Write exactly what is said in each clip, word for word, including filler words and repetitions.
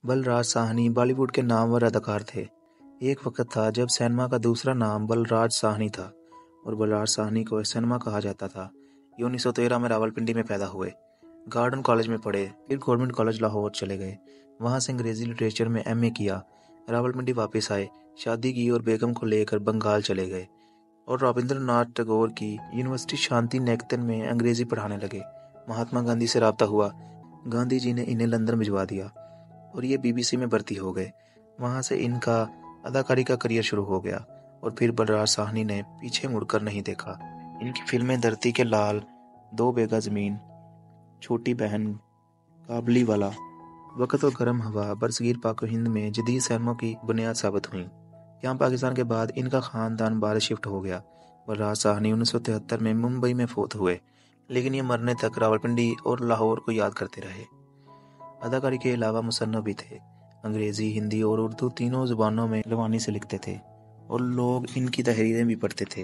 बलराज साहनी बॉलीवुड के नामवर अदाकार थे। एक वक्त था जब सिनेमा का दूसरा नाम बलराज साहनी था और बलराज साहनी को सिनेमा कहा जाता था। ये उन्नीस सौ तेरह में रावलपिंडी में पैदा हुए। गार्डन कॉलेज में पढ़े, फिर गवर्नमेंट कॉलेज लाहौर चले गए। वहाँ से अंग्रेजी लिटरेचर में एमए किया। रावलपिंडी वापस आए, शादी की और बेगम को लेकर बंगाल चले गए और रविंद्रनाथ टैगोर की यूनिवर्सिटी शांति निकेतन में अंग्रेजी पढ़ाने लगे। महात्मा गांधी से राब्ता हुआ। गांधी जी ने इन्हें लंदन भिजवा दिया और ये बीबीसी में भर्ती हो गए। वहाँ से इनका अदाकारी का करियर शुरू हो गया और फिर बलराज साहनी ने पीछे मुड़कर नहीं देखा। इनकी फिल्में धरती के लाल, दो बीघा जमीन, छोटी बहन, काबली वाला, वक्त और गर्म हवा, बरसगीर पाक हिंद में जदीद सिनेमा की बुनियाद साबित हुई। यहाँ पाकिस्तान के बाद इनका खानदान बाहर शिफ्ट हो गया। बलराज साहनी उन्नीस सौ तिहत्तर में मुंबई में फोत हुए, लेकिन ये मरने तक रावलपिंडी और लाहौर को याद करते रहे। अदाकारी के अलावा मुसन्नफ भी थे। अंग्रेजी, हिंदी और उर्दू तीनों जुबानों में रवानी से लिखते थे और लोग इनकी तहरीरें भी पढ़ते थे।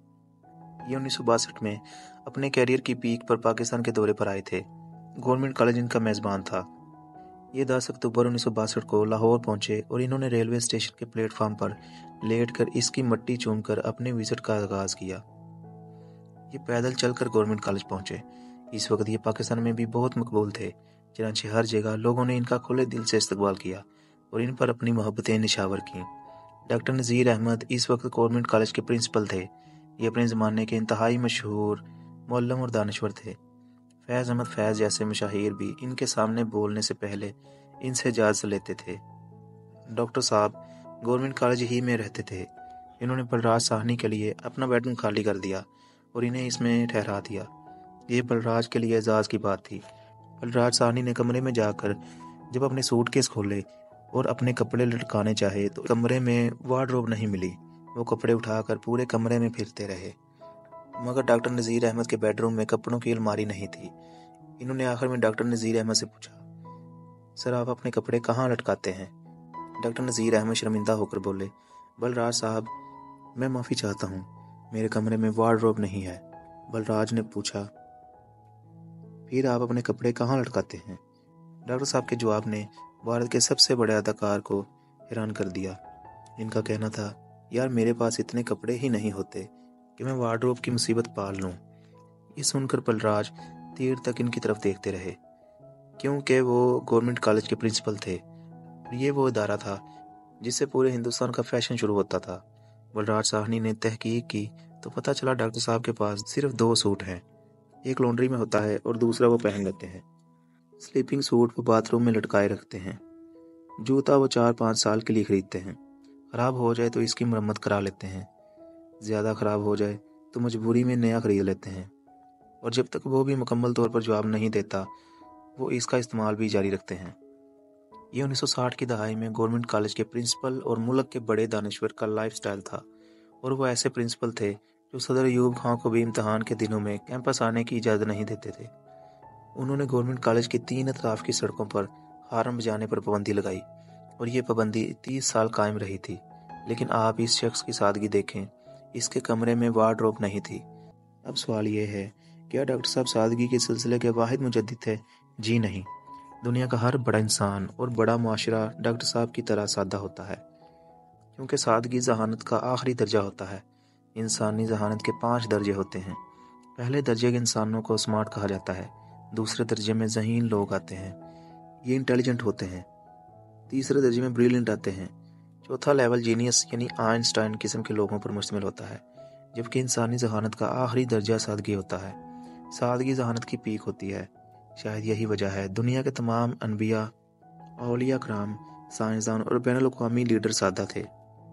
ये उन्नीस सौ बासठ में अपने कैरियर की पीक पर पाकिस्तान के दौरे पर आए थे। गवर्नमेंट कॉलेज इनका मेज़बान था। ये दस अक्टूबर उन्नीस सौ बासठ को लाहौर पहुंचे और इन्होंने रेलवे स्टेशन के प्लेटफार्म पर लेटकर इसकी मट्टी चूमकर अपने विजिट का आगाज किया। ये पैदल चलकर गवर्नमेंट कॉलेज पहुंचे। इस वक्त ये पाकिस्तान में भी बहुत मकबूल थे। चनांचे हर जगह लोगों ने इनका खुले दिल से इस्तकबाल किया और इन पर अपनी मोहब्बतें निछावर की। डॉक्टर नज़ीर अहमद इस वक्त गवर्नमेंट कॉलेज के प्रिंसिपल थे। ये अपने ज़माने के इंतहाई मशहूर मुअल्लिम और दानश्वर थे। फैज़ अहमद फैज़ जैसे मशाहिर भी इनके सामने बोलने से पहले इनसे इजाज़त लेते थे। डॉक्टर साहब गवर्नमेंट कॉलेज ही में रहते थे। इन्होंने बलराज साहनी के लिए अपना बेडरूम खाली कर दिया और इन्हें इसमें ठहरा दिया। ये बलराज के लिए एजाज़ की बात थी। बलराज साहनी ने कमरे में जाकर जब अपने सूटकेस खोले और अपने कपड़े लटकाने चाहे तो कमरे में वार्डरोब नहीं मिली। वो कपड़े उठाकर पूरे कमरे में फिरते रहे, मगर डॉक्टर नज़ीर अहमद के बेडरूम में कपड़ों की अलमारी नहीं थी। इन्होंने आखिर में डॉक्टर नज़ीर अहमद से पूछा, सर आप अपने कपड़े कहाँ लटकाते हैं? डॉक्टर नज़ीर अहमद शर्मिंदा होकर बोले, बलराज साहब मैं माफ़ी चाहता हूँ, मेरे कमरे में वार्डरोब नहीं है। बलराज ने पूछा, फिर आप अपने कपड़े कहाँ लटकाते हैं? डॉक्टर साहब के जवाब ने भारत के सबसे बड़े अदाकार को हैरान कर दिया। इनका कहना था, यार मेरे पास इतने कपड़े ही नहीं होते कि मैं वार्डरोब की मुसीबत पाल लूँ। ये सुनकर बलराज देर तक इनकी तरफ देखते रहे, क्योंकि वो गवर्नमेंट कॉलेज के प्रिंसिपल थे। ये वो इदारा था जिससे पूरे हिंदुस्तान का फैशन शुरू होता था। बलराज साहनी ने तहकीक की तो पता चला डॉक्टर साहब के पास सिर्फ दो सूट हैं। एक लॉन्ड्री में होता है और दूसरा वो पहन लेते हैं। स्लीपिंग सूट वो बाथरूम में लटकाए रखते हैं। जूता वो चार पाँच साल के लिए खरीदते हैं। ख़राब हो जाए तो इसकी मरम्मत करा लेते हैं। ज़्यादा ख़राब हो जाए तो मजबूरी में नया ख़रीद लेते हैं और जब तक वो भी मुकम्मल तौर पर जवाब नहीं देता वो इसका इस्तेमाल भी जारी रखते हैं। ये उन्नीस सौ साठ की दहाई में गवर्नमेंट कॉलेज के प्रिंसिपल और मुल्क के बड़े दानश्वर का लाइफ स्टाइल था और वो ऐसे प्रिंसिपल थे जो सदर अयूब खां को भी इम्तहान के दिनों में कैंपस आने की इजाज़त नहीं देते थे। उन्होंने गवर्नमेंट कॉलेज की तीन अतराफ की सड़कों पर हार्न बजाने पर पाबंदी लगाई और ये पाबंदी तीस साल कायम रही थी। लेकिन आप इस शख्स की सादगी देखें, इसके कमरे में वार्डरोब नहीं थी। अब सवाल ये है, क्या डॉक्टर साहब सादगी के सिलसिले के वाहिद मुजद्दिद थे? जी नहीं। दुनिया का हर बड़ा इंसान और बड़ा मुआशरा डॉक्टर साहब की तरह सादा होता है, क्योंकि सादगी जहानत का आखिरी दर्जा होता है। इंसानी जहानत के पाँच दर्जे होते हैं। पहले दर्जे के इंसानों को स्मार्ट कहा जाता है। दूसरे दर्जे में ज़हीन लोग आते हैं, ये इंटेलिजेंट होते हैं। तीसरे दर्जे में ब्रिलियंट आते हैं। चौथा लेवल जीनियस यानी आइंस्टाइन किस्म के लोगों पर मुश्तमिल होता है, जबकि इंसानी जहानत का आखिरी दर्जा सादगी होता है। सादगी जहानत की पीक होती है। शायद यही वजह है दुनिया के तमाम अनबिया, औलिया कराम, साइंसदान और बैनुल अक़वामी लीडर सादा थे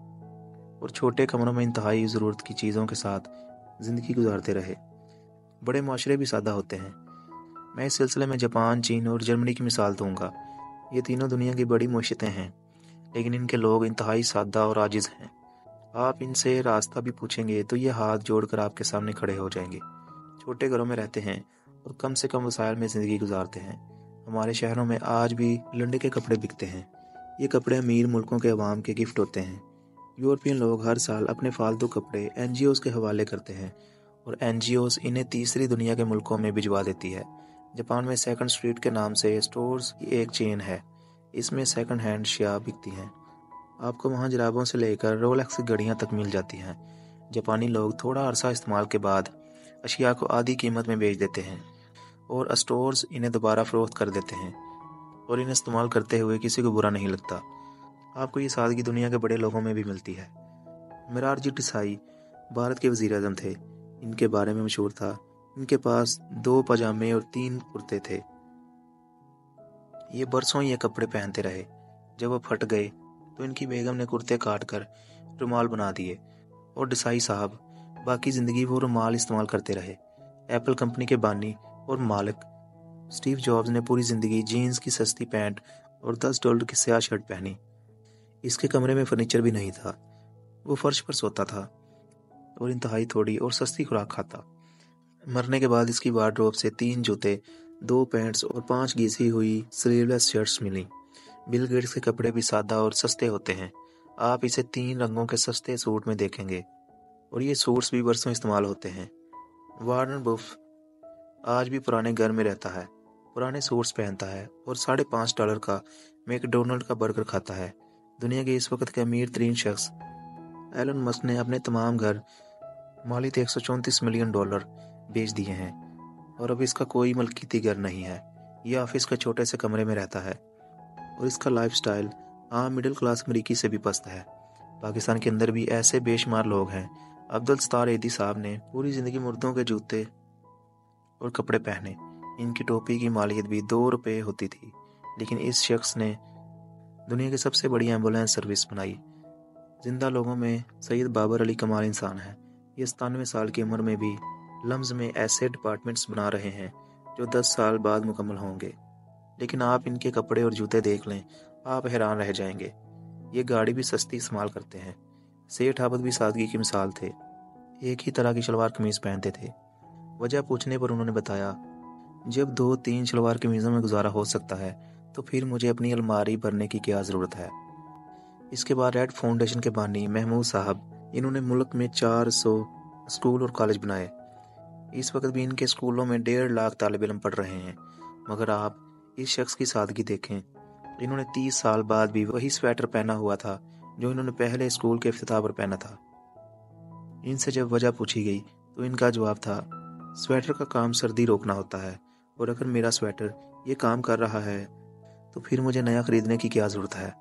और छोटे कमरों में इंतहाई ज़रूरत की चीज़ों के साथ ज़िंदगी गुजारते रहे। बड़े माशरे भी सादा होते हैं। मैं इस सिलसिले में जापान, चीन और जर्मनी की मिसाल दूंगा। ये तीनों दुनिया की बड़ी मईशतें हैं, लेकिन इनके लोग इंतहाई सादा और आजिज़ हैं। आप इनसे रास्ता भी पूछेंगे तो ये हाथ जोड़कर आपके सामने खड़े हो जाएंगे। छोटे घरों में रहते हैं और कम से कम वसाइल में ज़िंदगी गुजारते हैं। हमारे शहरों में आज भी लंडे के कपड़े बिकते हैं। ये कपड़े अमीर मुल्कों के अवाम के गिफ्ट होते हैं। यूरोपियन लोग हर साल अपने फालतू कपड़े एन जी ओज़ के हवाले करते हैं और एन जी ओज़ इन्हें तीसरी दुनिया के मुल्कों में भिजवा देती है। जापान में सेकंड स्ट्रीट के नाम से स्टोर्स की एक चेन है। اس میں سیکنڈ ہینڈ اشیاء بکتی ہیں۔ آپ کو وہاں جرابوں سے لے کر رولکس کی گھڑیاں تک مل جاتی ہیں۔ جاپانی لوگ تھوڑا عرصہ استعمال کے بعد اشیاء کو آدھی قیمت میں بیچ دیتے ہیں اور اسٹورز انہیں دوبارہ فروخت کر دیتے ہیں، اور انہیں استعمال کرتے ہوئے کسی کو برا نہیں لگتا۔ آپ کو یہ سادگی دنیا کے بڑے لوگوں میں بھی ملتی ہے۔ مرارجی ڈیسائی بھارت کے وزیر اعظم تھے۔ ان کے بارے میں مشہور تھا، ان کے پاس دو پاجامے اور تین کرتے تھے۔ یہ برسوں یہ کپڑے پہنتے رہے۔ جب وہ پھٹ گئے تو ان کی بیگم نے کرتے کاٹ کر رومال بنا دیے، اور ڈیسائی صاحب باقی زندگی وہ رومال استعمال کرتے رہے۔ ایپل کمپنی کے بانی اور مالک اسٹیو جابز نے پوری زندگی جینز کی سستی پینٹ اور دس ڈالر کی سیاہ شرٹ پہنی۔ اس کے کمرے میں فرنیچر بھی نہیں تھا، وہ فرش پر سوتا تھا اور انتہائی تھوڑی اور سستی خوراک کھاتا۔ مرنے کے بعد اس کی وارڈروب سے تین جوتے، دو پینٹس اور پانچ گھسی ہوئی سلیو لیس شرٹس ملیں۔ بل گیٹس کے کپڑے بھی سادہ اور سستے ہوتے ہیں۔ آپ اسے تین رنگوں کے سستے سوٹ میں دیکھیں گے، اور یہ سوٹس بھی برسوں استعمال ہوتے ہیں۔ وارن بف آج بھی پرانے گھر میں رہتا ہے، پرانے سوٹس پہنتا ہے اور ساڑھے پانچ ڈالر کا میک ڈونلڈ کا برگر کھاتا ہے۔ دنیا کے اس وقت کے امیر ترین شخص ایلن مسک نے اپنے تمام گھر مالیت ایک سو چونتیس ملین ڈالر بیچ دیے ہیں، اور اب اس کا کوئی ملکیتی گھر نہیں ہے۔ یہ آفس کے چھوٹے سے کمرے میں رہتا ہے، اور اس کا لائف سٹائل عام مڈل کلاس امریکی سے بھی پست ہے۔ پاکستان کے اندر بھی ایسے بے شمار لوگ ہیں۔ عبدالستار ایدی صاحب نے پوری زندگی مردوں کے جوتے اور کپڑے پہنے۔ ان کی ٹوپی کی مالیت بھی دو روپے ہوتی تھی، لیکن اس شخص نے دنیا کی سب سے بڑی ایمبولینس سروس بنائی۔ زندہ لوگوں میں سید بابر علی کمال انسان ہے۔ یہ ستانوے سال کی عمر میں بھی لمز میں ایسے ڈپارٹمنٹس بنا رہے ہیں جو دس سال بعد مکمل ہوں گے۔ لیکن آپ ان کے کپڑے اور جوتے دیکھ لیں، آپ حیران رہ جائیں گے۔ یہ گاڑی بھی سستی استعمال کرتے ہیں۔ سیٹھ عابد بھی سادگی کی مثال تھے، ایک ہی طرح کی شلوار قمیض پہنتے تھے۔ وجہ پوچھنے پر انہوں نے بتایا، جب دو تین شلوار قمیضوں میں گزارا ہو سکتا ہے تو پھر مجھے اپنی الماری بھرنے کی کیا ضرورت ہے۔ اس کے بعد ریڈ فاؤنڈیشن کے بانی محمود صاحب، انہوں نے ملک میں چار سو اسکول اور کالج بنائے۔ اس وقت بھی ان کے اسکولوں میں ڈیڑھ لاکھ طالب علم پڑھ رہے ہیں، مگر آپ اس شخص کی سادگی دیکھیں۔ انہوں نے تیس سال بعد بھی وہی سویٹر پہنا ہوا تھا جو انہوں نے پہلے اسکول کے افتتاح پر پہنا تھا۔ ان سے جب وجہ پوچھی گئی تو ان کا جواب تھا، سویٹر کا کام سردی روکنا ہوتا ہے، اور اگر میرا سویٹر یہ کام کر رہا ہے تو پھر مجھے نیا خریدنے کی کیا ضرورت ہے۔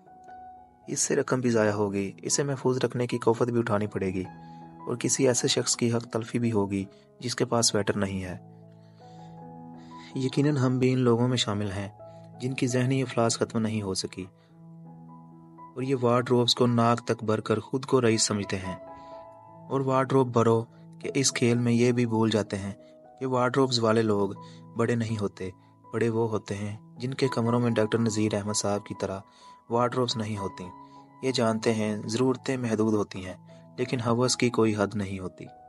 اس سے رقم بھی ضائع ہوگی، اسے محفوظ رکھنے کی کوفت بھی اٹھانی پڑے گی، اور کسی ایسے شخص کی حق تلفی بھی ہوگی جس کے پاس سویٹر نہیں ہے۔ یقیناً ہم بھی ان لوگوں میں شامل ہیں جن کی ذہنی افلاس ختم نہیں ہو سکی، اور یہ وارڈروبز کو ناک تک بھر کر خود کو رئیس سمجھتے ہیں۔ اور وارڈروب بھرو کہ اس کھیل میں یہ بھی بھول جاتے ہیں کہ وارڈروبز والے لوگ بڑے نہیں ہوتے، بڑے وہ ہوتے ہیں جن کے کمروں میں ڈاکٹر نذیر احمد صاحب کی طرح وارڈروبز نہیں ہوتی۔ یہ جانتے ہیں ضرورتیں محدود ہوتی ہیں، لیکن ہوس کی کوئی حد نہیں ہوتی۔